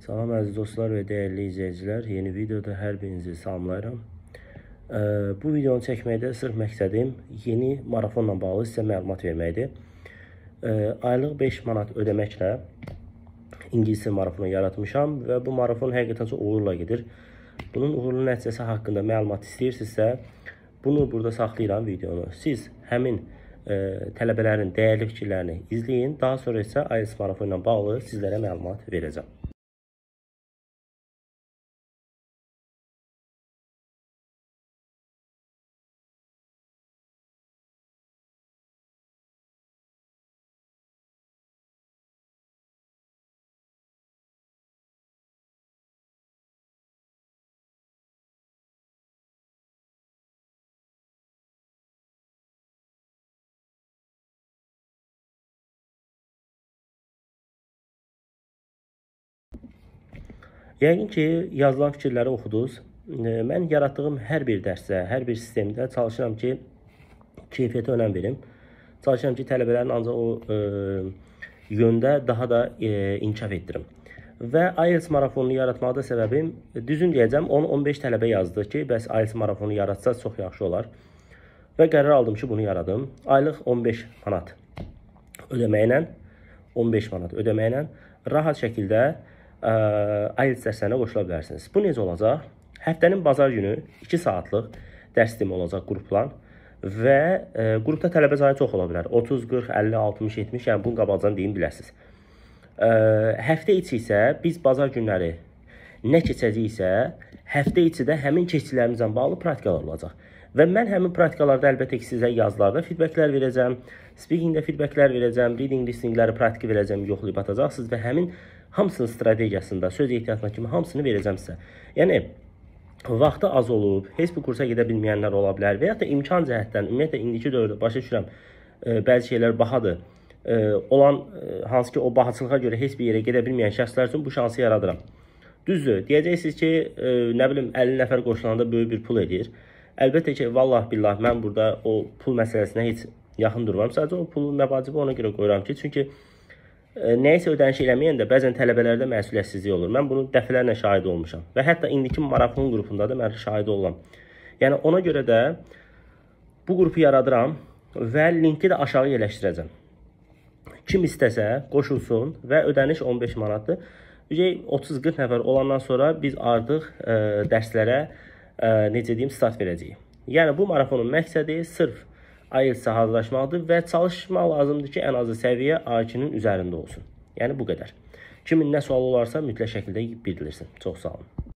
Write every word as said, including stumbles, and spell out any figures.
Salam əziz dostlar və dəyərli izləyicilər. Yeni videoda hər birinizi salamlayıram. Bu videonu çəkməkdə sırf məqsədim yeni marafonla bağlı sizə məlumat verməkdir. Aylıq beş manat ödəməklə İngilis marafonu yaratmışam və bu marafon həqiqətən çox uğurla gedir. Bunun uğurlu nəticəsi haqqında məlumat istəyirsinizsə, bunu burada saxlayıram videonu. Siz həmin e, tələbələrin dəyərli fikirlərini izləyin. Daha sonra isə I E L T S marafonu ilə bağlı sizlərə məlumat verəcəm. Yəqin ki, yazılan fikirləri oxudunuz. Mən yaratdığım hər bir dərsdə, hər bir sistemdə çalışıram ki, keyfiyyətə önəm verim. Çalışıram ki, tələbələrin ancaq o e, yöndə daha da e, inkişaf etdirim. Və I E L T S marafonunu yaratmaqda səbəbim, düzün deyəcəm, on on beş tələbə yazdı ki, bəs I E L T S marafonu yaratsa çox yaxşı olar. Və qərar aldım ki, bunu yaradım. Aylıq on beş manat ödəməklə, on beş manat ödəməklə rahat şəkildə I E L T S dərslərinə qoşula bilərsiniz. Bu necə olacaq? Həftənin bazar günü iki saatlıq dərs sistemi olacaq qruplan və e, qrupda tələbə sayı çox ola bilər. otuz, qırx, əlli, altmış, yetmiş, yəni bunun qabaqcadan deyim biləsiniz. E, həftə içi isə biz bazar günləri nə keçəcəksə, həftə içi də həmin keçilərimizlə bağlı praktikalar olacaq. Və mən həmin praktikalarda əlbəttə ki, sizə yazılarda feedbacklər verəcəm, speakingdə feedbacklər verəcəm, reading listingləri praktiki verəcəm, yoxlayıb atacaqsınız və həmin hamısının strategiyasında, söz ehtiyatına kimi hamısını verəcəm sizə. Yəni, vaxtı az olub, heç bir kursa gedə bilməyənlər ola bilər və ya da imkan cəhətdən, ümumiyyətlə, indiki dövrdə başa düşürəm, e, bəzi şeylər bahadır. E, olan, e, hansı ki, o bahaçılığa görə heç bir yerə gedə bilməyən şəxslər üçün bu şansı yaradıram. Düzdür, deyəcəksiniz ki, e, nə bilim, əlli nəfər qoşulanda böyük bir pul edir. Əlbəttə ki, vallah billah, mən burada o pul məsələsinə heç yaxın durmam. Sadəcə o pulun məvacibi ona görə qoyuram ki, çünki nəyisə ödəniş eləməyəndə bəzən tələbələrdə məsuliyyətsizlik olur. Mən bunun dəfələrlə şahid olmuşam. Və hətta indiki marafon qrupunda da mən şahid olam. Yəni ona görə də bu qrupu yaradıram və linki də aşağı yerləşdirəcəm. Kim istəsə qoşulsun və ödəniş on beş manatdır. otuz qırx nəfər olandan sonra biz artıq ə, dərslərə ə, necə deyim, start verəcəyik. Yəni bu marafonun məqsədi sırf I E L T S-ə hazırlaşmaqdır və çalışmaq lazımdır ki, ən azı səviyyə A ikinin üzərində olsun. Yəni bu qədər. Kimin nə sualı olarsa mütləq şəkildə bildirilsin. Çox sağ olun.